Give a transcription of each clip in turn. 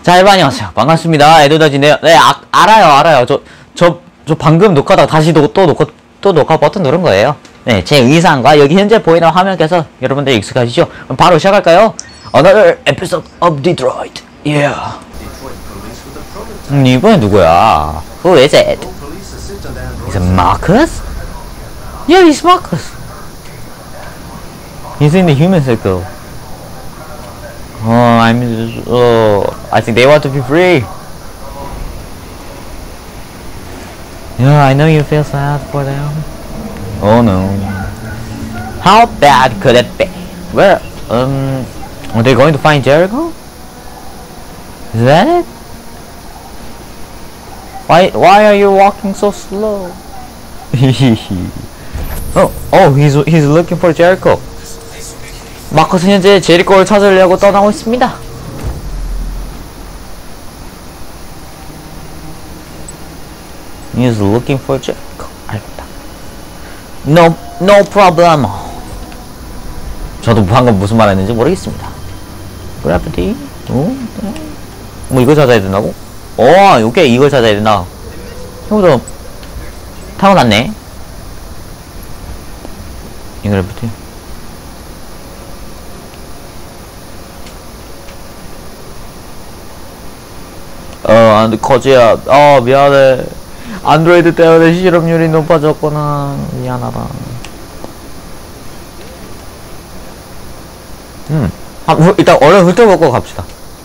자, 여러분 안녕하세요. 반갑습니다. 에도다진데요. 네, 알아요. 저 방금 녹화다가 다시 또 녹화 버튼 누른 거예요. 네, 제 의상과 여기 현재 보이는 화면께서 여러분들 익숙하시죠? 그럼 바로 시작할까요? Another episode of Detroit. Yeah. 이번엔 누구야? Who is it? Is it Marcus? Yeah, it's Marcus. He's in the human circle. I think they want to be free. Yeah, I know you feel sad for them. Oh no. How bad could it be? Where, are they going to find Jericho? Is that it? Why are you walking so slow? He's looking for Jericho. 마커스는 현재 제리코를 찾으려고 떠나고 있습니다. He's looking for Jericho. 알겠다. No problem. 저도 방금 무슨 말 했는지 모르겠습니다. Gravity? 뭐 이걸 찾아야 된다고? 오케이, 이걸 찾아야 된다. 형도 타고났네. 이 Gravity. 거지야. 미안해. 안드로이드 때문에 실업률이 높아졌구나. 미안하다. 일단 얼른 훑어보고 갑시다.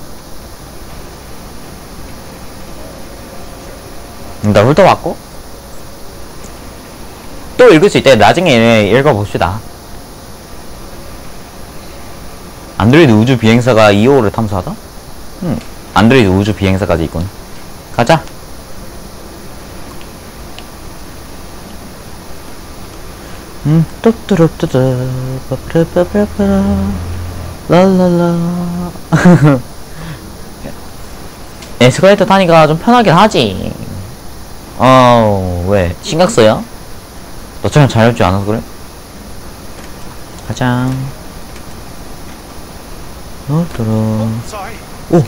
일단 훑어봤고 또 읽을 수 있대. 나중에 읽어봅시다. 안드로이드 우주 비행사가 2호를 탐사하다? 안드로이드 우주 비행사까지 있군. 가자. 뚜뚜루뚜뚜 빠빠라빠빠라 랄랄라. 에스컬레이터 타니까 좀 편하긴 하지. 왜? 신경 써요? 너처럼 자유롭지 않아서 그래? 가자. 오!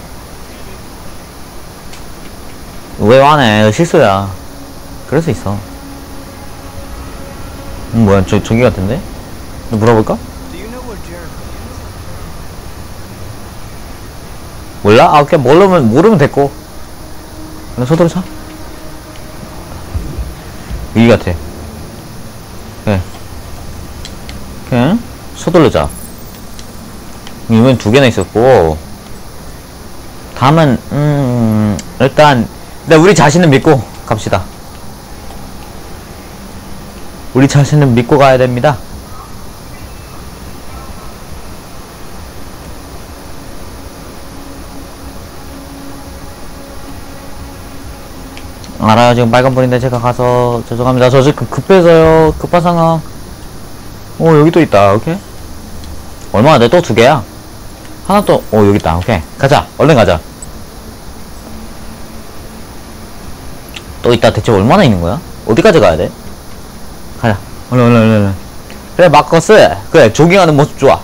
왜 화내? 실수야. 그럴 수 있어. 뭐야, 저기 같은데? 물어볼까? 몰라? 오케이, 모르면 됐고. 그냥 서두르 차? 여기 같아. 그래. 오케이. 서두르자. 이건 2개나 있었고. 다음은, 일단 우리 자신을 믿고 갑시다. 우리 자신을 믿고 가야 됩니다. 알아요. 지금 빨간불인데 제가 가서 죄송합니다. 저 지금 급해서요. 급한 상황. 여기 또 있다. 오케이. 얼마나 돼? 또 2개야. 하나 또 여기 있다. 오케이. 가자. 얼른 가자. 또 있다. 대체 얼마나 있는 거야? 어디까지 가야 돼? 가자. 얼른. 그래, 마커스. 그래, 조깅하는 모습 좋아.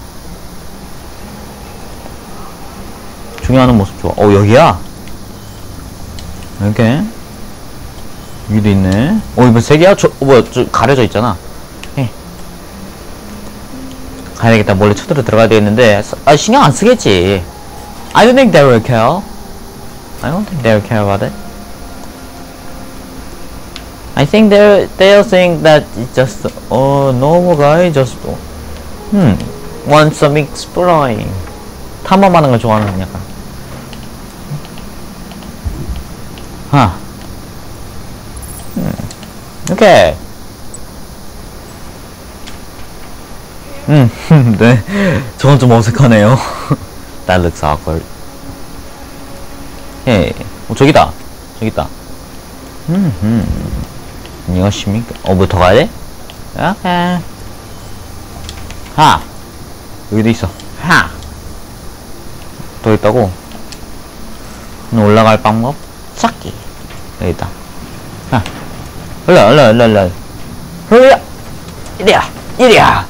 조깅하는 모습 좋아. 여기야? 이렇게. 여기도 있네. 이번 3개야? 뭐야, 가려져 있잖아. 가야 되겠다. 몰래 쳐들어 들어가야 되겠는데, 신경 안 쓰겠지. I don't think they will care. I don't think they will care about it. I think they'll think that it's just normal guy just want some exploring. 탐험하는 걸 좋아하는 약간. 오케이. 네. 저건 좀 어색하네요. That looks awkward. 저기다. 저기 있다. 안녕하십니까? 뭐 더 가야 돼? 오케이. 여기도 있어. 또 있다고? 올라갈 방법? 찾기. 여기 있다. 얼른. 이리야.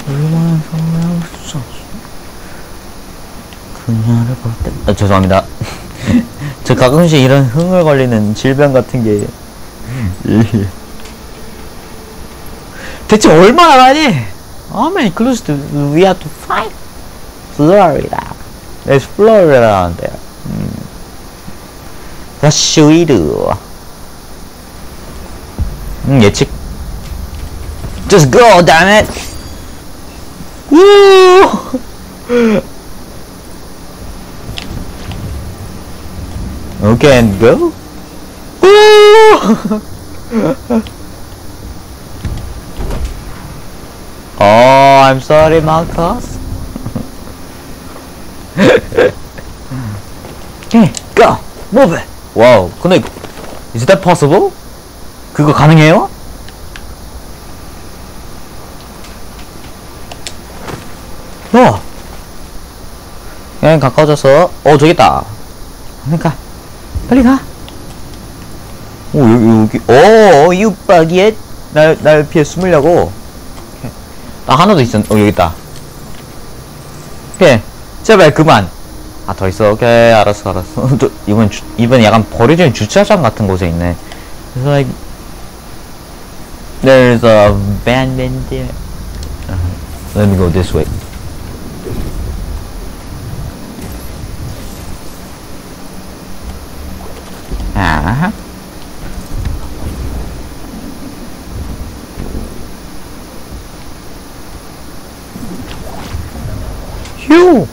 얼마나 좋았어. 그녀를 볼 때. 아, 죄송합니다. 저 가끔씩 이런 흥얼거리는 질병 같은 게. 대체 얼마나 가니? How many clues do we have to find? Florida. There's Florida on there. What should we do? 예측. Just go, damn it! Woo! Okay, and go. Woo! Oh, I'm sorry, Marcus. Okay, go, move it. Wow, 근데 is that possible? 그거 가능해요? 그냥 가까워져서 저기 있다. 그러니까 빨리 가. 오 여기 이웃박이에 날 피해 숨으려고. 나 하나도 있어. 여기 있다. 오케이 제발 그만. 더 있어. 오케이 알았어. 이번 약간 버려진 주차장 같은 곳에 있네. 그래서 like there's a van there. Let me go this way. 휴.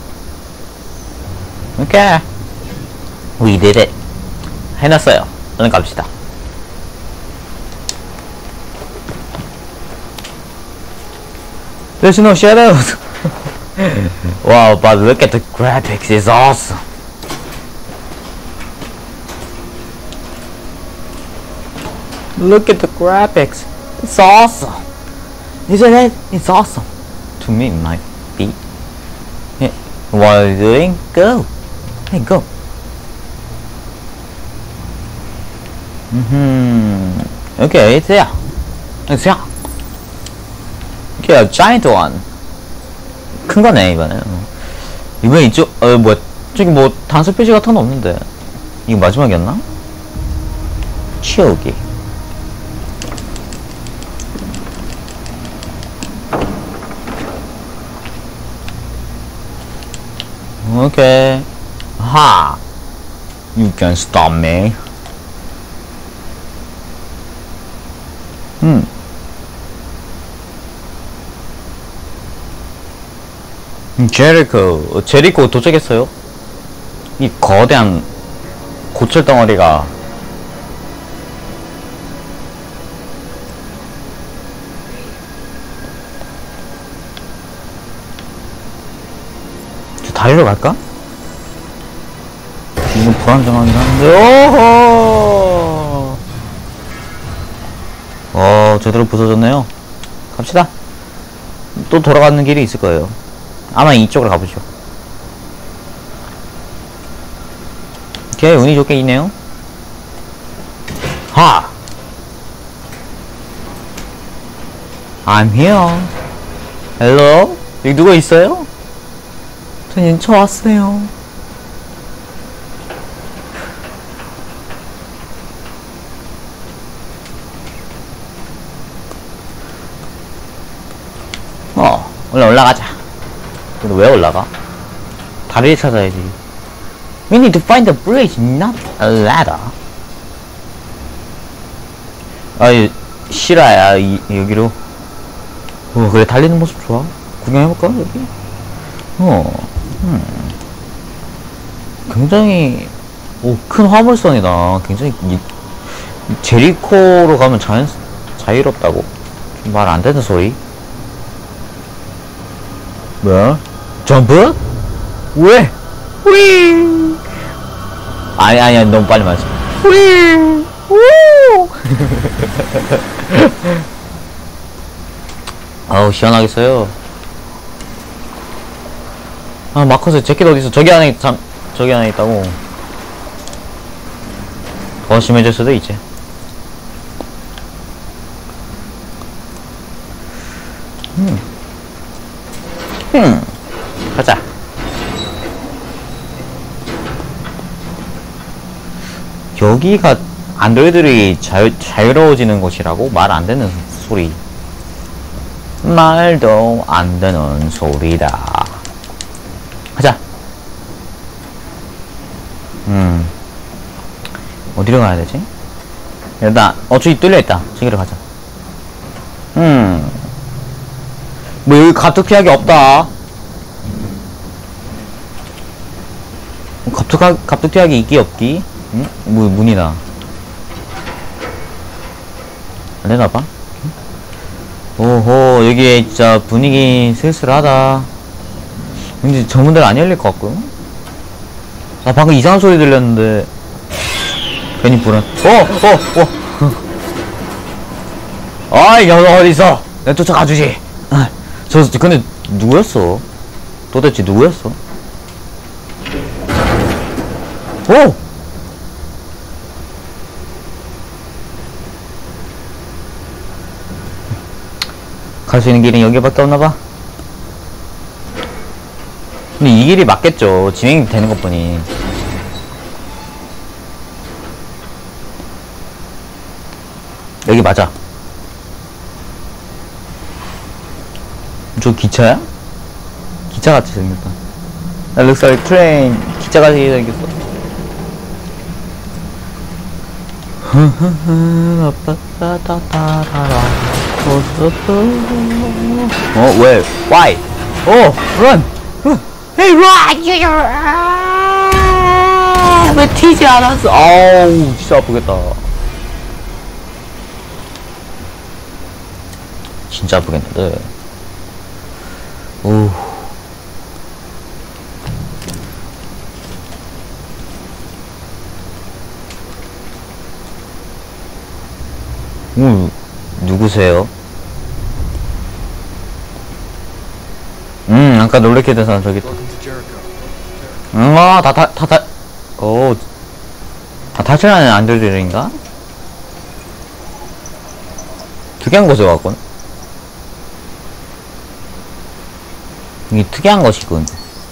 오케이. We did it. 해놨어요. 얼른 갑시다. There's no shadows. Wow, but look at the graphics. It's awesome. Look at the graphics. It's awesome. Isn't it? It's awesome. To me, it might be. Yeah. What are you doing? Go. Hey, go. Okay, it's here. It's here. Okay, a giant one. 큰 거네, 이번에. 이번에 이쪽, 뭐야. 저기 뭐, 단서 표시 같은 건 없는데. 이거 마지막이었나? 치우기. Okay. Ha! You can stop me. 제리코 도착했어요. 이 거대한 고철 덩어리가 저 다리로 갈까? 이건 불안정하긴 한데. 오호. 제대로 부서졌네요. 갑시다. 또 돌아가는 길이 있을 거예요. 아마 이쪽으로 가보죠. 오케이, 운이 좋게 있네요. 하! I'm here. Hello? 여기 누가 있어요? 전 저 왔어요. 얼른 올라가자. 근데 왜 올라가? 다리를 찾아야지. We need to find the bridge, not a ladder. 실화야, 여기로. 그래, 달리는 모습 좋아. 구경해볼까, 여기? 굉장히, 큰 화물선이다. 굉장히, 제리코로 가면 자유롭다고. 좀 말 안 되는 소리? 뭐야? 점프? 왜? 휘! 아니, 너무 빨리 말했어. 휘! 우! 아우, 시원하겠어요. 마커스 재킷 어딨어? 저기 안에 있다고. 더 심해질 수도 있지. 가자. 여기가 안드로이드들이 자유로워지는 곳이라고? 말 안 되는 소리. 말도 안 되는 소리다. 가자. 어디로 가야 되지? 일단, 저기 뚫려있다. 저기로 가자. 뭐 여기 갑툭 피하기 없다. 갑툭 피하기 있기 없기? 응? 뭐 문이다. 안 되나봐? 오호, 여기 진짜 분위기 쓸쓸하다. 왠지 저 문들 안 열릴 것 같고요. 나 방금 이상한 소리 들렸는데 괜히 불안. 아이 녀석 어디있어? 내가 쫓아가주지. 근데 누구였어? 도대체 누구였어? 오! 갈 수 있는 길은 여기밖에 없나봐. 근데 이 길이 맞겠죠. 진행이 되는 것 보니. 여기 맞아. 저 기차야? 기차같이 생겼다. looks like train. 기차같이 생겼어. 왜? Why? run! Hey, run! 왜 튀지 않았어? 아우, 진짜 아프겠다. 진짜 아프겠는데. 오. 누구세요? 아까 놀래켜 된 사람 저기 있다. 탈출하는 안드로이드인가? 특이한 곳에 왔군. 이게 특이한 것이군.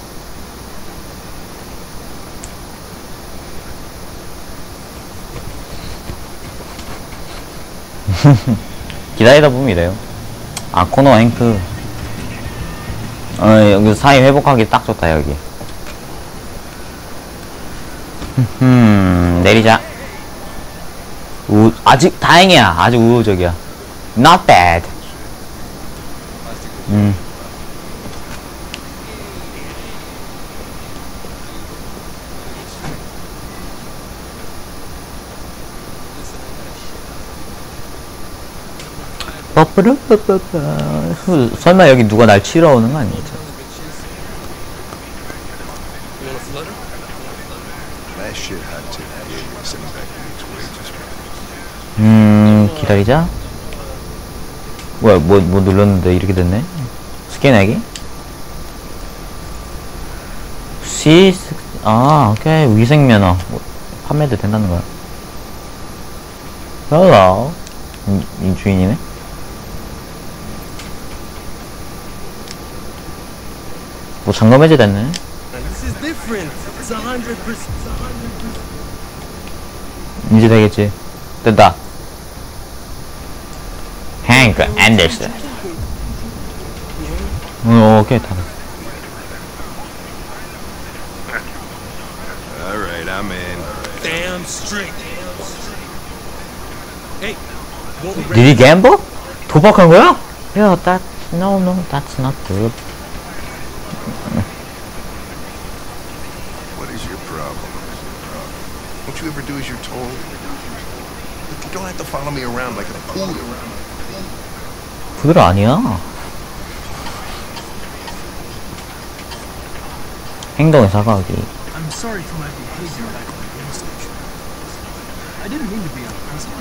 기다리다 보면 이래요. 코너 행크. 여기 사이 회복하기 딱 좋다, 여기. 내리자. 아직, 다행이야. 아직 우호적이야. Not bad. 설마 여기 누가 날 치러 오는 거 아니겠죠? 기다리자. 뭐야, 뭐 눌렀는데 이렇게 됐네? 스캔하기? 오케이. 위생면허. 판매도 된다는 거야. Hello. 이 주인이네? 뭐 점검 해제됐네. 이제 되겠지. 됐다. Hank Anderson. 오케이, 다 됐어. Alright, I'm in. Damn straight. Hey, Did he gamble? 도박한 거야? Yeah, no, that's not good. what is your problem? Don't you ever do as you're told? You don't have to follow me around like a poodle. 그들 아니야. 행동에 사과하기. I'm sorry for my behavior back at the police station. I didn't mean to be unpleasant.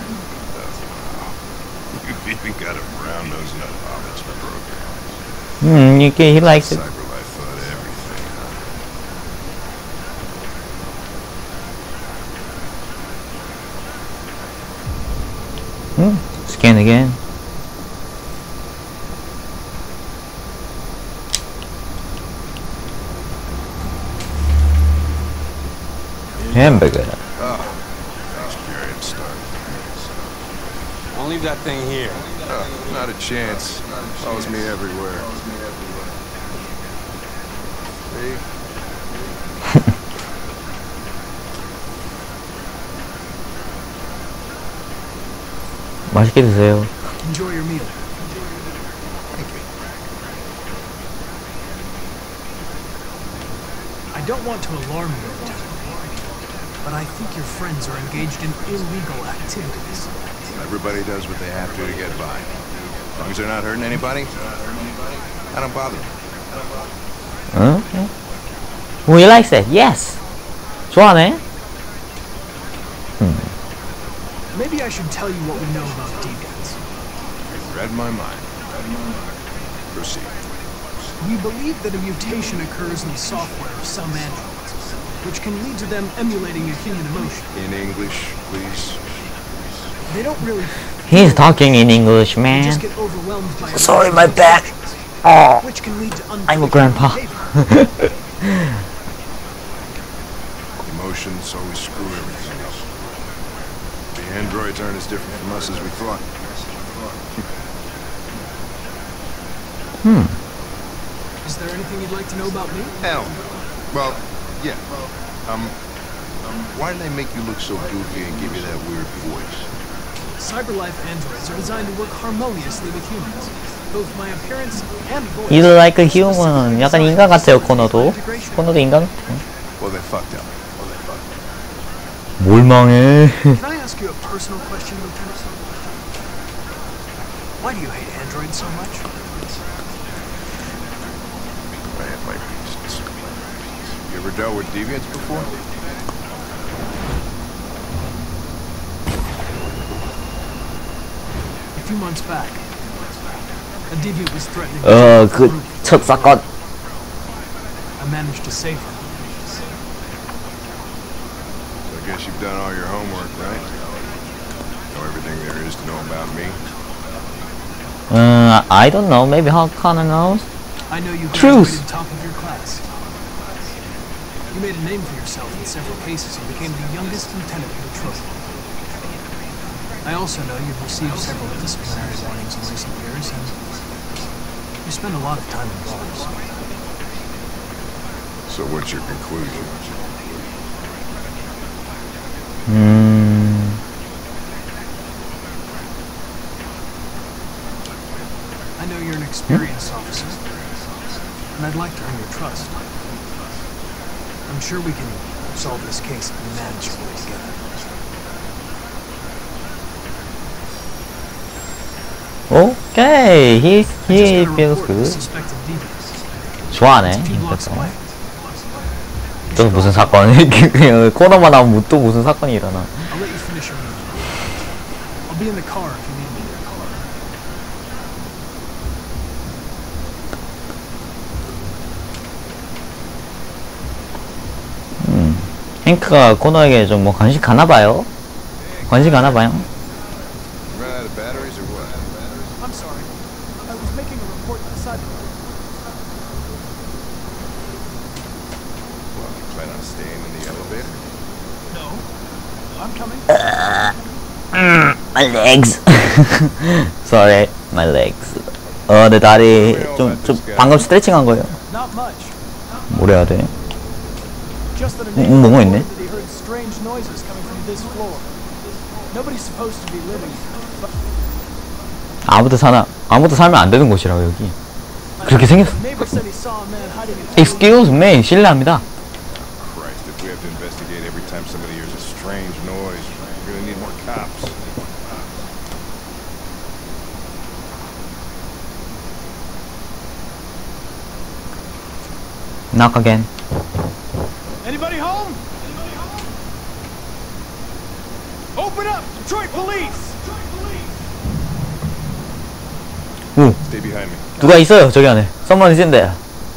You've even got a brown-nosed apology program. he likes it. CyberLife thought everything, huh? Scan again. 햄버거. Experience start. I'll leave that thing here. Not a chance. Follows me everywhere. See? 맛있게 드세요. Enjoy your meal. Thank you. I don't want to alarm you, Lieutenant, but I think your friends are engaged in illegal activities. Everybody does what they have to get by. As long as they're not hurting anybody, I don't bother them. 응? We like that. Yes. 좋아하네. Maybe I should tell you what we know about deviants. You've read my mind. Proceed. We believe that a mutation occurs in the software of some androids, which can lead to them emulating a human emotion. In English, please. They don't really He's talking in English, they man. just get overwhelmed by Sorry, my back. emotions, Oh, which can lead to I'm a unpredictable grandpa. behavior. Emotions always screw everything up. The androids aren't as different from us as we thought. Is there anything you'd like to know about me? Hell. Well, yeah. Why do they make you look so goofy and give you that weird voice? Cyberlife androids are designed to work harmoniously with humans. Both my appearance and voice. You like a human. 약간 인간 같아요, 코너도. 코너도 인간 같아. Well, they fucked up. 뭘 망해. Can I ask you a personal question, Lieutenant? Why do you hate androids so much? I have my reasons. You ever dealt with deviants before? A few months back, a deviant was threatening 그 첫 사건. I managed to save her. So I guess you've done all your homework, right? Know everything there is to know about me? I don't know. Maybe Connor knows. I know you Truth. graduated top of your class. You made a name for yourself in several cases and became the youngest lieutenant in the trophy. I also know you've received several disciplinary warnings in recent years, and you spend a lot of time in bars. So what's your conclusion? I know you're an experienced officer, and I'd like to earn your trust. I'm sure we can solve this case if we manage to work together. Okay, he I just got a feels report of a good. suspected deviant. 좋아하네. It's a few blocks 인터넷. away. 또 무슨 사건이 그냥 코너만 나오면 또 무슨 사건이 일어나. I'll let you finish your meal. I'll be in the car if you need me. 행크가 코너에게 좀 뭐 관심 가나봐요. 관심 가나봐요. Run out of batteries or what? I'm sorry. I was making a report to Cyberlife. Well, you plan on staying in the elevator? No. I'm coming. My legs. Sorry, my legs. 내 다리 좀 방금 스트레칭한 거예요. Not much. 뭘 해야 돼? Just that a 뭐가 neighbor 있네? reported that he heard strange noises coming from this floor. Nobody's supposed to be living here. 아무도 살면 안 되는 곳이라고 여기. 그렇게 생겼어. The neighbor said he saw a man hiding in Excuse me, 실례합니다. Christ, if we have to investigate every time somebody hears a strange noise, we're gonna need more cops. Knock again. Anybody home? Open up! Detroit police! 오, Stay behind me. 누가 있어요 저기 안에. Someone is in there.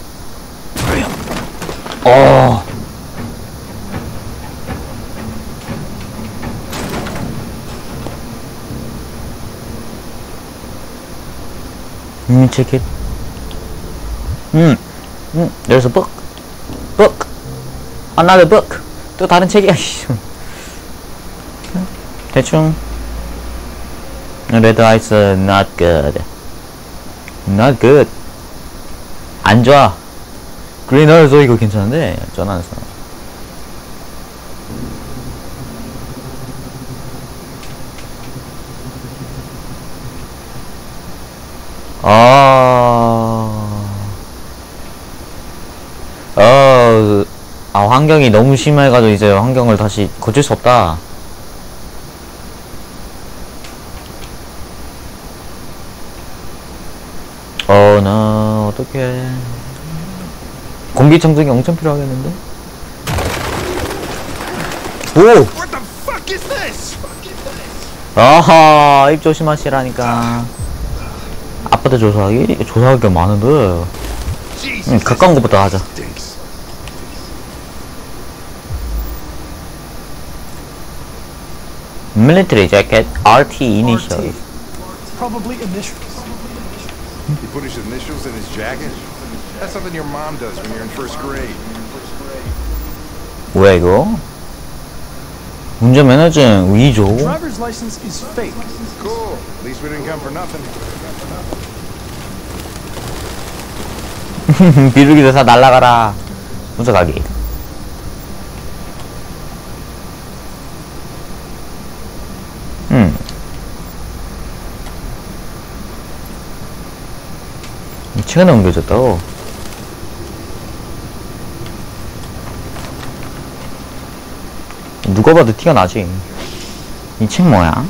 Check it. There's a book. Another book. 또 다른 책이야. 대충. Red Ice not good. Not good. 안 좋아. Green Earth 이거 괜찮은데 전화해서. 환경이 너무 심해가지고 이제 환경을 다시 고칠 수 없다. 나 어떡해. 공기청정기 엄청 필요하겠는데? 오! What the fuck is this? 아하, 입 조심하시라니까. 아빠도 조사하기? 조사할 게 많은데. Jesus. 가까운 것부터 하자. Stinks. Military jacket, RT initial. Probably initials. He put his initials in his jacket? That's something your mom does when you're in first grade. 뭐야 이거? 운전면허증 위조. Driver's license is fake. Cool. At least we didn't come for nothing. 비둘기 대사 날라가라. 분석하기. 최근에 옮겨졌다고? 누가 봐도 티가 나지. 이 책 뭐야?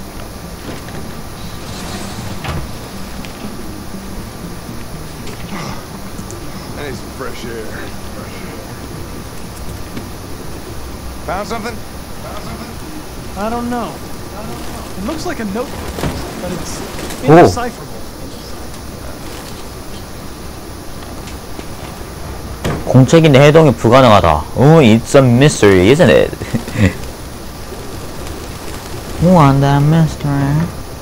I need some fresh air. Found something? I don't know. It looks like a notebook, but it's Oh. indecipherable. 공책인데 해동이 불가능하다. It's a mystery, isn't it? Want that mystery?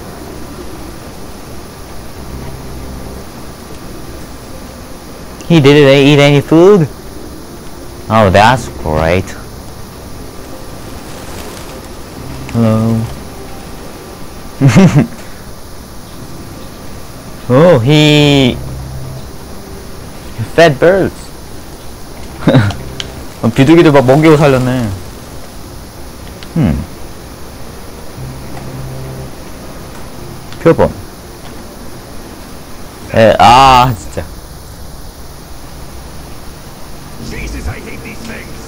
He didn't eat any food? Oh, that's great. Hello. Oh, he fed birds. 비둘기들 막 먹이고 살렸네. 표본. 진짜. Jesus, I hate these things.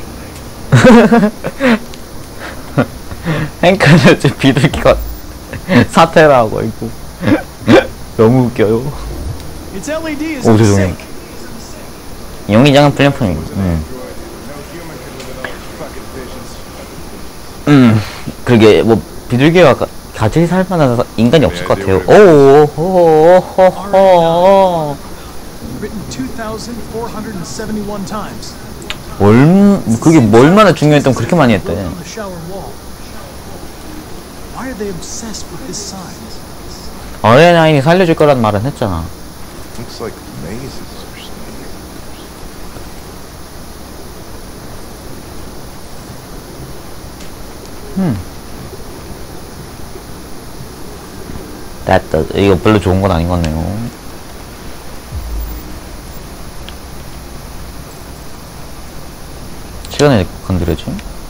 행크는 지금 비둘기가 사퇴를 하고 있고. 너무 웃겨요. Its LED is 오, in 죄송해요. sync. 용의장은 플랫폼이. No human could live without fucking visions. 그게 뭐 비둘기가 같이 살 만한 인간이 없을 것 같아요. 오호호호호. Written 2,471 times. 그게 얼마나 중요했던 그렇게 많이 했대. On the shower wall. Why are they obsessed with this sign? 어레나인이 살려줄 거란 말은 했잖아. Looks like mazes or something. 이거 별로 좋은 건 아닌 것 같네요. 시간에 건드려지?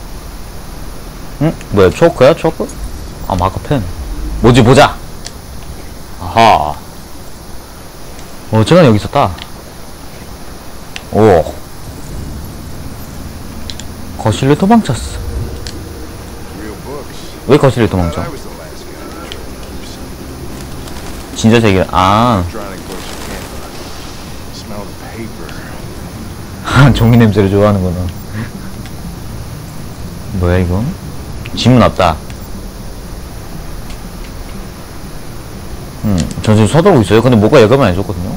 뭐야, 초크야? 초크? 마커펜. 뭐지, 보자! 아하. 시간에 여기 있었다. 오. 거실로 도망쳤어. Real books. 왜 거실로 도망쳐? I was the last guy to try to keep some 진짜 세계, electronic books you can't smell the paper. 종이 냄새를 좋아하는구나. 뭐야, 이거? 지문 없다. 저 지금 서두르고 있어요. 근데 뭐가 예감을 안 해줬거든요?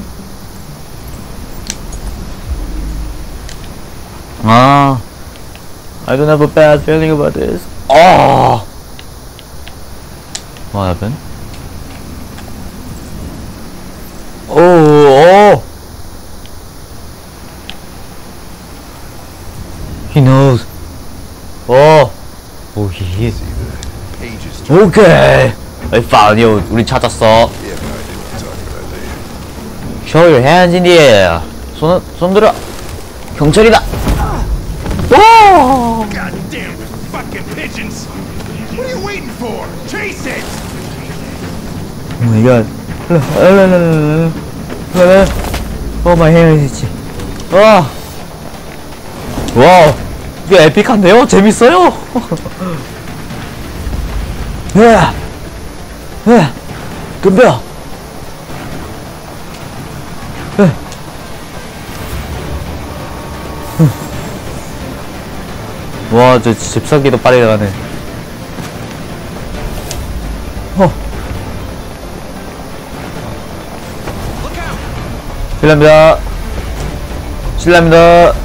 I don't have a bad feeling about this. What happened? He knows. 오케이. See the pages. 오케이. I found you. 우리 찾았어. Yeah, but I didn't want to talk about that later. Show your hands in the air. 손 들어. 경찰이다. 오! Goddamn fucking pigeons! What are you waiting for? Chase it! 오 마이 갓. 오 마이 헤어지지. 와. 와. 이거 에픽한데요? 재밌어요? 덤벼. 와, 저 집사기도 빨리 가네. 실례합니다. 실례합니다.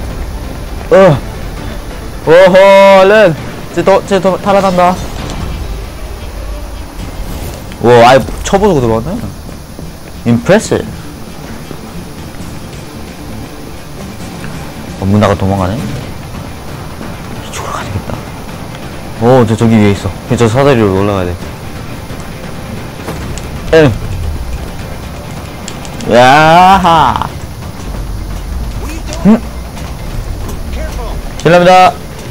오호, 얼른. 쟤 더 탈환한다. 와, 아예 쳐보고 들어왔네. 임프레스. 문 나가 도망가네. 이쪽으로 가야겠다. 오, 저기 위에 있어. 저 사다리로 올라가야 돼. 야하. 실례합니다.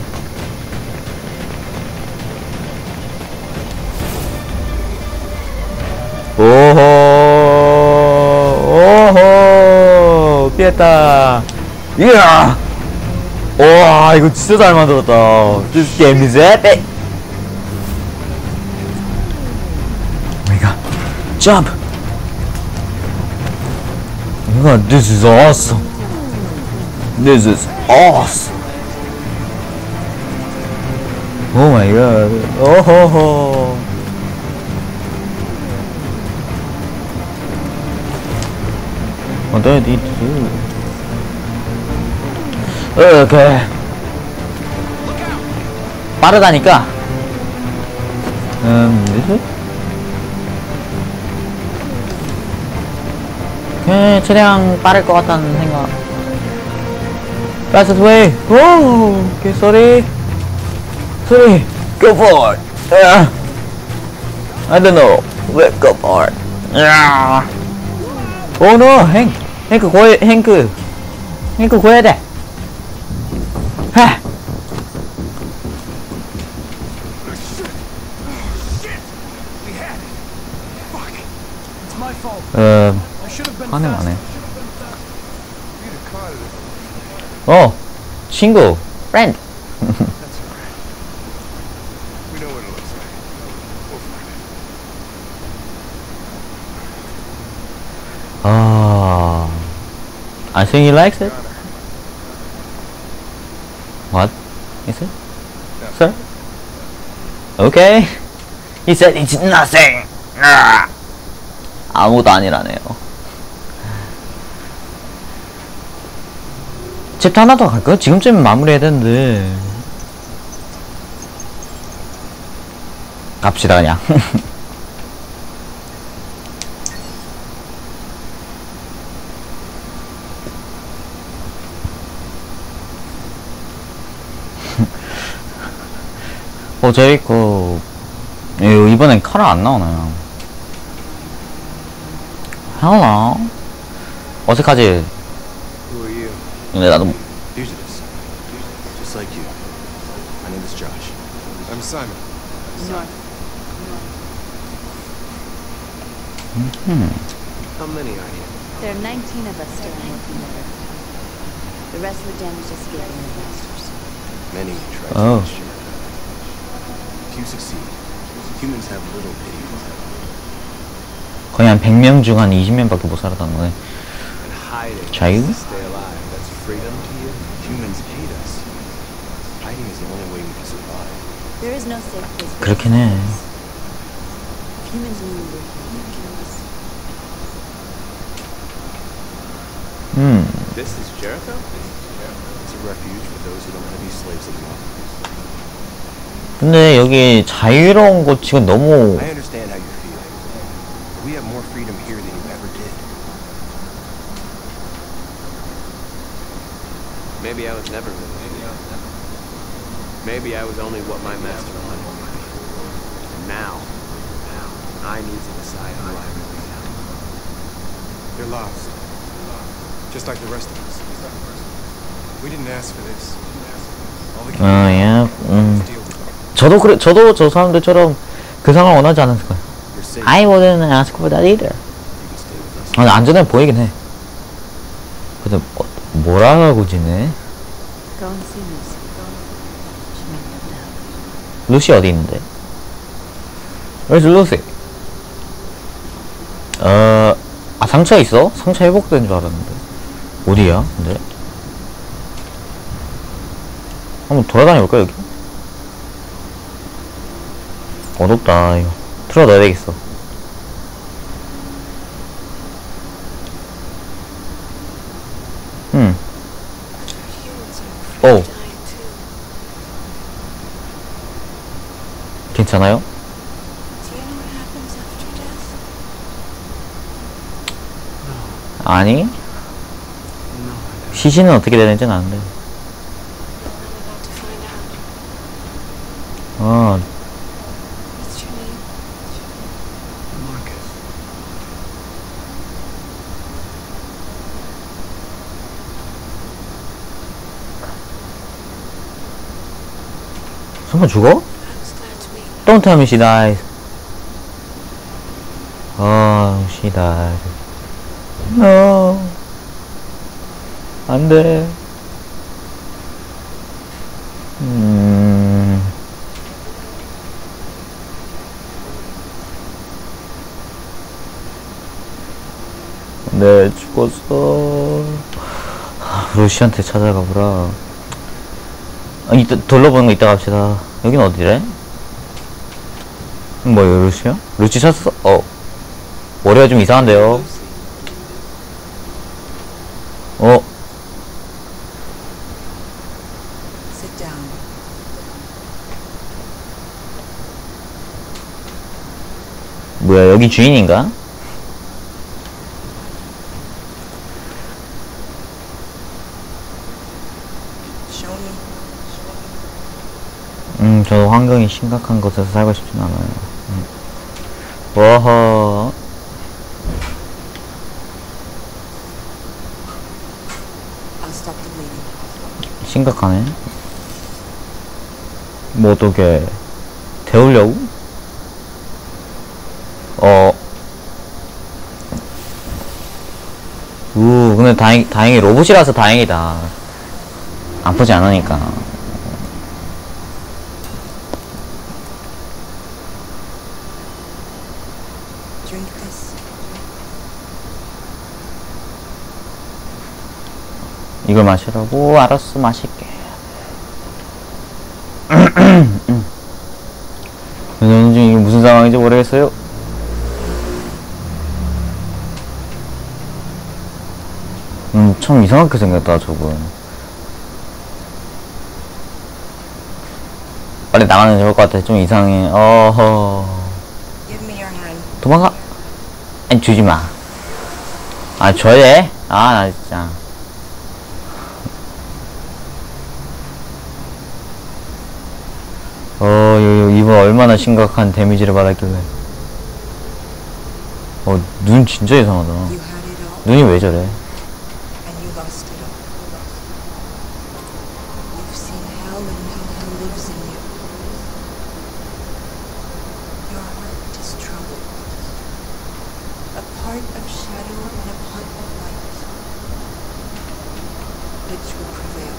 오호, 피했다. 이야. 와, 이거 진짜 잘 만들었다. This game is epic. 오마이갓. Jump. 오마이갓, this is awesome. This is awesome. 오마이갓. 오호호. What do I need to do? 오케이. 빠르다니까. 오케이, 최대한 빠를 것 같다는 생각. Fastest way. 오, 오케이, sorry. Go for it. I don't know. Go for it. Oh no, 행크 구해, 행크 구해야 돼. 하. 화는 안 해. 친구, friend. We know what it looks like. We'll find it. I think he likes it. What is it? Sir? Okay. He said it's nothing. 아무것도 아니라네요. 챕터 하나 더 갈까요? 지금쯤 마무리해야 되는데. 갑시다 그냥. 저희 이번엔 카라 안 나오나요? Hello. 어색하지? Who are you? 근데 나도 Fugitives. Just like you. My name is Josh. I'm Simon. How many are you? There are 19 of us still working there. The rest were damaged escaping the masters. Many try to Oh. finish you. If you succeed, humans have little pity for you. 거의 한 100명 중 한 20명밖에 못 살았다는 거네. And hiding 자유? is to stay alive. That's freedom to you. Humans hate us. Hiding is the only way we can survive. There is no safe place for 그렇긴 해. humans knew we were humans. This is Jericho? It's a refuge for those who don't want to be slaves anymore. 근데 여기 자유로운 곳 지금 너무 I understand how you're feeling. We have more freedom here than you ever did. Maybe I was never really free. Maybe I was only what my master wanted me to be. And now, I need to decide who I really am. You're lost. Just like the rest of us. We didn't ask for this. All the 예. deal with it. 저도 저 사람들처럼 그 상황을 원하지 않았을 거예요. You're safe. I wouldn't ask for that either. You can stay with us. 안전해 보이긴 해. 근데 뭐라고 지내? Go and see Lucy. She might be able to help. 루시 어디 있는데? Where's Lucy? 상처 있어? 상처 회복된 줄 알았는데. 어디야? 근데? 한번 돌아다녀볼까, 여기? 어둡다, 이거. 틀어 넣어야 되겠어. 오. 괜찮아요? 아니? 시신은 어떻게 되는지는 아는데. Marcus. 설마 죽어? Don't tell me she dies. She died. No. 안 돼. 네, 죽었어. 루시한테 찾아가보라. 이따 둘러보는 거 이따 갑시다. 여긴 어디래? 뭐야, 루시야? 루시 찾았어? 머리가 좀 이상한데요? Sit down. 뭐야, 여기 주인인가? Show me. 저도 환경이 심각한 곳에서 살고 싶진 않아요. 워허. I'll stop the bleeding. 심각하네. 뭐 어떻게 데우려고? 근데 다행히 로봇이라서 다행이다. 아프지 않으니까. Drink this. 이걸 마시라고? 알았어, 마실게. 저는 지금 이게 무슨 상황인지 모르겠어요. 참 이상하게 생겼다, 저분. 빨리 나가는 게 좋을 것 같아. 좀 이상해. Give me your hand. 도망가. 아니, 주지 마. 줘야 돼? 나 진짜. 이번 얼마나 심각한 데미지를 받았길래. 눈 진짜 이상하다. You had it all, 눈이 왜 저래? and you lost it all. You've seen hell, and now hell lives in you. Your heart is troubled. A part of shadow and a part of light. Which will prevail?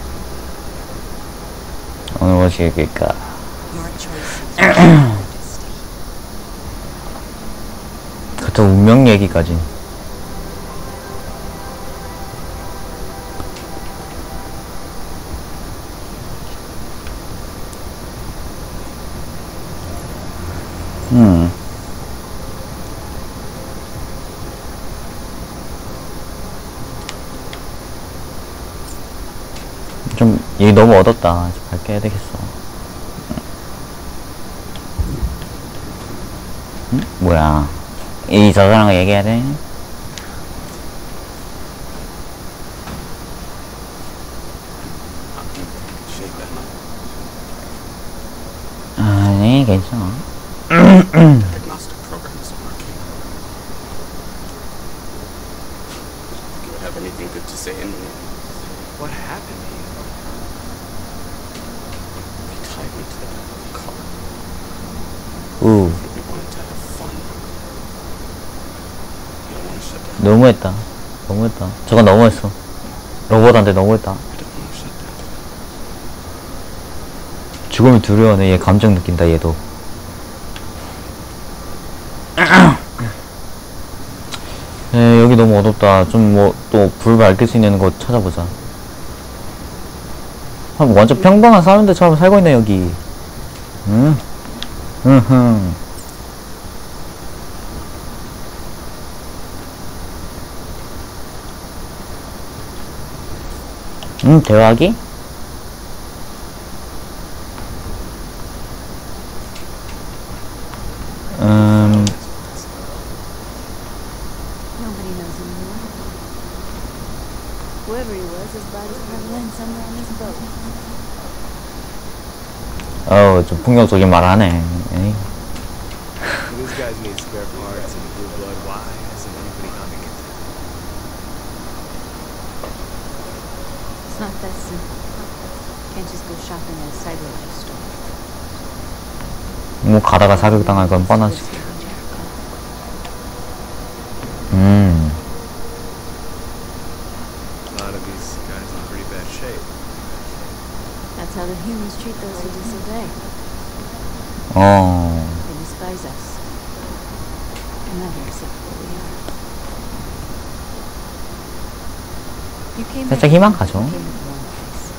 오늘 무엇이 이길까? Your choices. Your destiny. 그쵸, 운명 얘기까지. 좀, 얘기 너무 얻었다. 좀 밝게 해야 되겠어. 뭐야. 저 사람과 얘기해야 돼? Shake that. 괜찮아. Diagnostic program isn't working. Do you have anything good to say in me? What happened to you? They tied me to the back of the car. 우, We wanted to have fun. You don't want to shut down. 너무했다. 너무했다. 저건 너무했어. 로봇한테 너무했다. I don't want to shut down. 죽음이 두려워하네. 얘 감정 느낀다, 얘도. 에, 여기 너무 어둡다. 좀 뭐, 또 불 밝힐 수 있는 곳 찾아보자. 아, 뭐 완전 평범한 사람들처럼 살고 있네, 여기. 응? 으흠. 대화기? Nobody knows anymore. Whoever he was, his body's probably laying somewhere on this boat. 좀 폭력적인 말 하네. 에이. These guys need spare parts and blue blood. Why hasn't anybody gone to get them? It's not that simple. Can't just go shopping at a cyberlife store. 뭐 가다가 사격당할 건 뻔하지. A lot of these guys in pretty bad shape. That's how the humans treat those who disobey. 어. They despise us. And never accept who we are. You came 살짝 here. 희망 가죠. You came to the wrong place.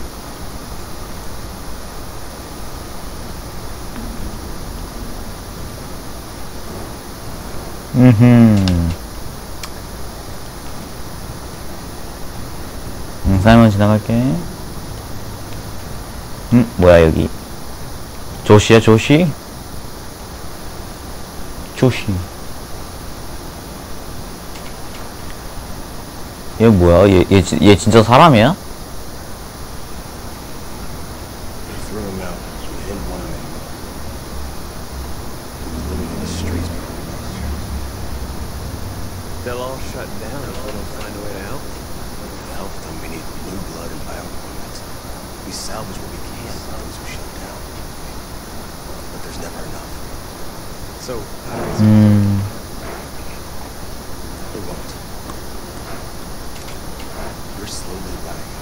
사이먼 지나갈게. 뭐야 여기. 조시야 조시? 조시. 얘 뭐야? 얘 진짜 사람이야? They threw him out. They didn't want him anymore. He was living in the streets. They'll all shut down if we don't find a way to help. To help them, we need blue blood and bioequipment. We salvage what we can from those who shut down. But there's never enough. So, how do we There won't. You're slowly dying.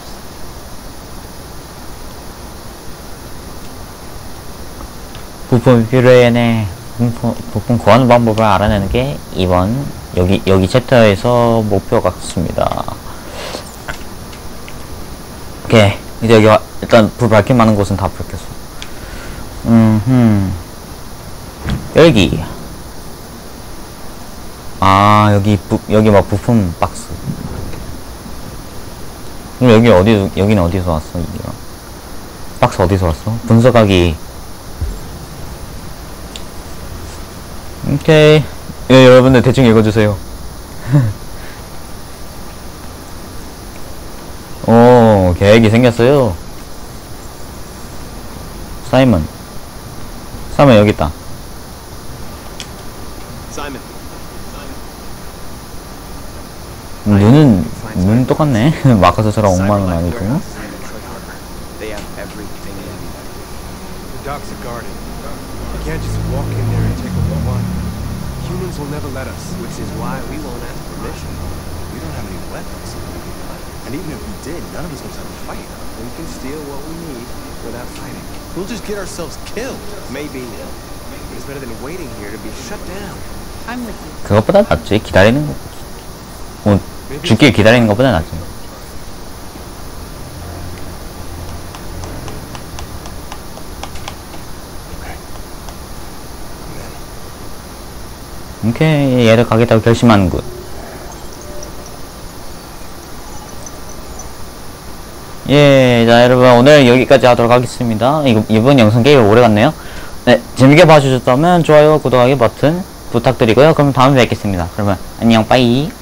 부품이 필요해네. 부품 구하는 방법을 알아내는 게 이번 여기 챕터에서 목표 같습니다. 오케이. 이제 여기 일단 불 밝힐 만한 곳은 다 밝혔어. 여기. 아, 여기 막 부품 박스. 그럼 여기는 어디서 왔어, 이게? 박스 어디서 왔어? 분석하기. 오케이. 예, 여러분들 대충 읽어주세요. 오, 계획이 생겼어요. 사이먼 여기 있다. Simon. 눈은 똑같네. 마커스처럼 엉망은 아니고. They have everything they need. The docks are guarded. You can't just walk in there and take what we want. Humans will never let us. Which is why we won't ask permission. We don't have any weapons. And even if we did, none of us knows how to fight. We can steal what we need without fighting. We'll just get ourselves killed. Maybe it's better than waiting here to be shut down. I'm with you. 그것보다 낫지. 기다리는 거. 죽길 기다리는 것보다 낫지. 오케이. 얘를 가겠다고 결심하는군. 예, 자 여러분 오늘 여기까지 하도록 하겠습니다. 이번 영상 꽤 오래 갔네요. 네, 재밌게 봐주셨다면 좋아요, 구독하기 버튼 부탁드리고요. 그럼 다음에 뵙겠습니다. 그러면 안녕, 빠이.